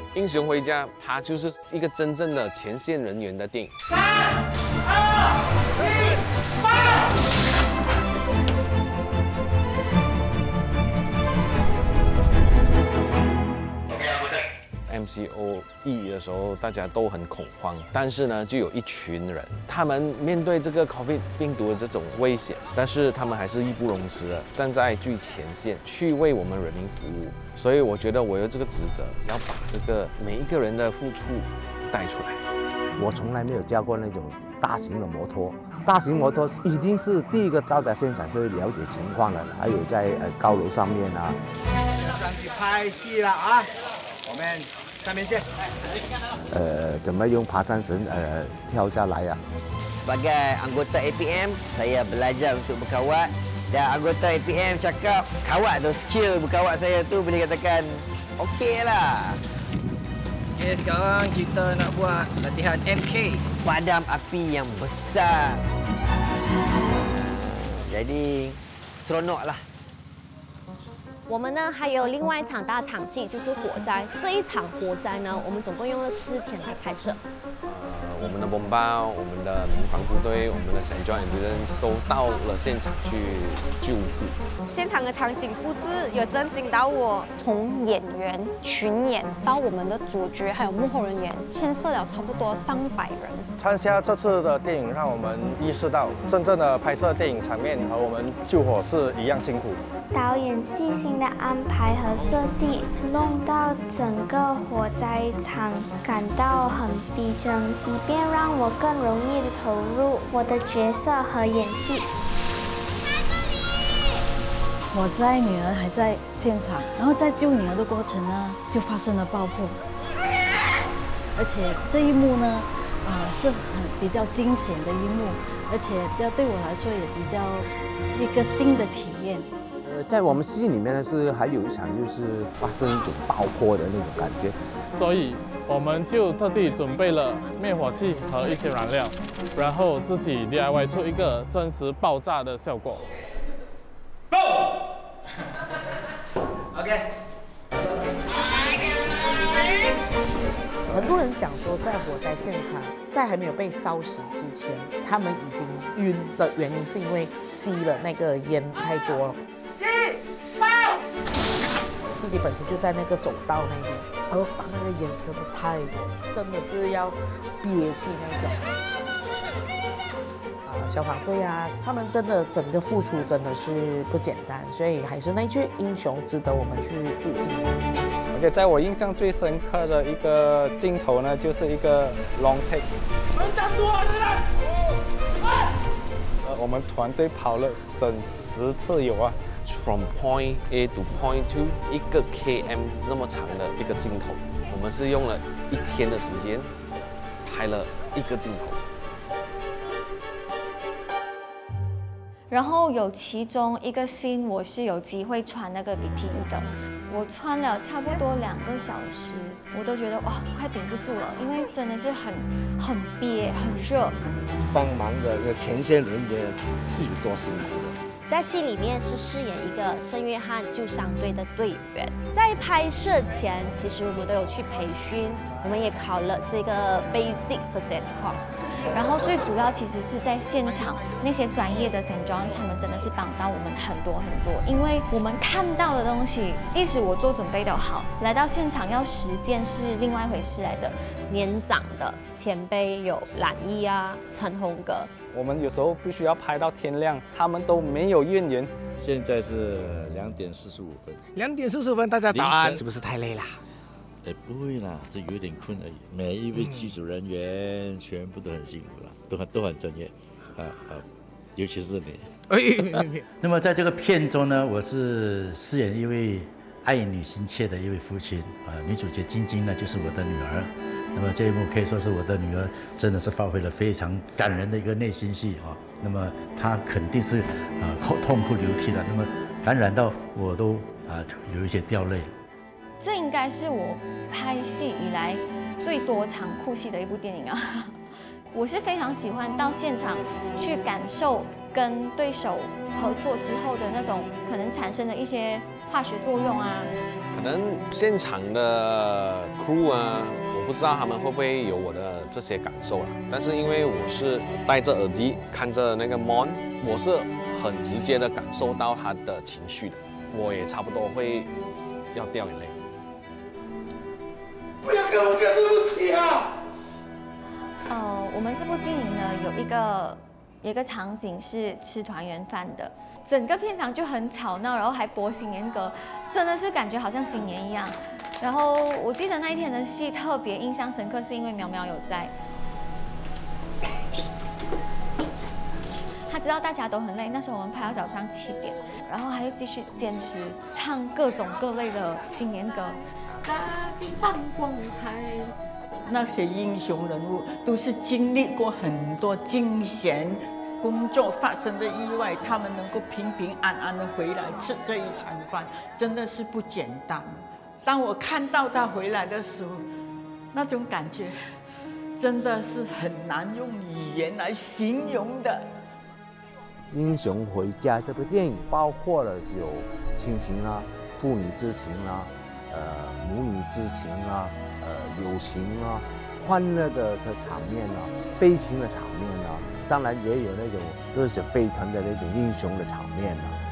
英雄回家》它就是一个真正的前线人员的电影。 3、2、1，放！ MCOE 的时候，大家都很恐慌，但是呢，就有一群人，他们面对这个 COVID 病毒的这种危险，但是他们还是义不容辞的站在最前线，去为我们人民服务。所以我觉得我有这个职责，要把这个每一个人的付出带出来。 我从来没有驾过那种大型的摩托，大型摩托一定是第一个到达现场就会了解情况的，还有在高楼上面啊。 上去拍戏了啊！我们下面见。 怎么用爬山绳跳下来呀 ？Sebagai anggota APM, saya belajar untuk berkawat dan anggota APM cakap kawat tu skill berkawat saya tu boleh katakan okey lah. Okay, sekarang kita nak buat latihan MK. Padam api yang besar. Jadi seronok lah. 我们呢还有另外一场大场戏，就是火灾。这一场火灾呢，我们总共用了4天来拍摄。 我们的bom包、我们的民防部队、我们的 St. John Ambulance 都到了现场去救护。 现场的场景布置有震惊到我， 从演员、群演到我们的主角还有幕后人员，牵涉了差不多300人。 参加这次的电影，让我们意识到，真正的拍摄电影场面和我们救火是一样辛苦。 导演细心的安排和设计，弄到整个火灾场感到很逼真，以便让我更容易的投入我的角色和演技。 火灾女儿还在现场，然后在救女儿的过程呢，就发生了爆破，而且这一幕呢，是比较惊险的一幕，而且这对我来说也比较一个新的体验。 在我们戏里面呢，还有一场就是发生一种爆破的那种感觉， 所以我们就特地准备了灭火器和一些燃料，然后自己 DIY 出一个真实爆炸的效果。 Go！ OK。 很多人讲说，在火灾现场，在还没有被烧死之前，他们已经晕的原因是因为吸了那个烟太多了。自己本身就在那个走道那边，然后放那个烟真的太多，真的是要憋气那种。消防队啊，他们真的整个付出真的是不简单，所以还是那句英雄值得我们去致敬。 OK， 在我印象最深刻的一个镜头呢，就是一个 long take。 能站多少人啊？ 我们团队跑了整10次有啊。 From point A to point 2， 1个 km 那么长的一个镜头，我们是用了1天的时间拍了1个镜头。 然后有其中一个 scene 我是有机会穿那个 PPE 的，我穿了差不多2个小时，我都觉得哇快顶不住了，因为真的是很憋很热。 帮忙的一个前线人员是有多辛苦的。 在戏里面是饰演一个圣约翰救伤队的队员。在拍摄前，其实我们都有去培训，我们也考了这个 basic first aid course。然后最主要其实是在现场那些专业的 St. John's， 他们真的是帮到我们很多，因为我们看到的东西，即使我做准备都好，来到现场要实践是另外一回事来的。年长的前辈有蓝毅啊、陈宏格。 我们有时候必须要拍到天亮，他们都没有怨言。 现在是2点45分。 2点45分，大家早安，是不是太累啦？ 不会啦，这有点困而已。每一位剧组人员全部都很辛苦啦，都很专业，好，尤其是你。 那么在这个片中呢，我是饰演一位爱女心切的一位父亲女主角晶晶呢就是我的女儿。那么这一幕可以说是我的女儿真的是发挥了非常感人的一个内心戏那么她肯定是痛哭流涕的，那么感染到我都有一些掉泪。 这应该是我拍戏以来最多场哭戏的一部电影啊！我是非常喜欢到现场去感受跟对手合作之后的那种可能产生的一些化学作用啊。 可能现场的 crew 啊，我不知道他们会不会有我的这些感受啦。但是因为我是戴着耳机看着那个 mon， 我是很直接的感受到他的情绪的，我也差不多会要掉眼泪。 不要跟我讲对不起啊！ 我们这部电影呢有一个场景是吃团圆饭的，整个片场就很吵闹，然后还播新年歌，真的是感觉好像新年一样。然后我记得那一天的戏特别印象深刻，是因为苗苗有在，他知道大家都很累，那时候我们拍到早上7点，然后他就继续坚持唱各种各类的新年歌。 大地放光彩。那些英雄人物都是经历过很多惊险工作发生的意外，他们能够平平安安的回来吃这一餐饭，真的是不简单。当我看到他回来的时候，那种感觉真的是很难用语言来形容的。 英雄回家这部电影包括了有亲情啦、父女之情啦、母女之情啦、友情啊、欢乐的这场面啊、悲情的场面啊，当然也有那种热血沸腾的那种英雄的场面啊。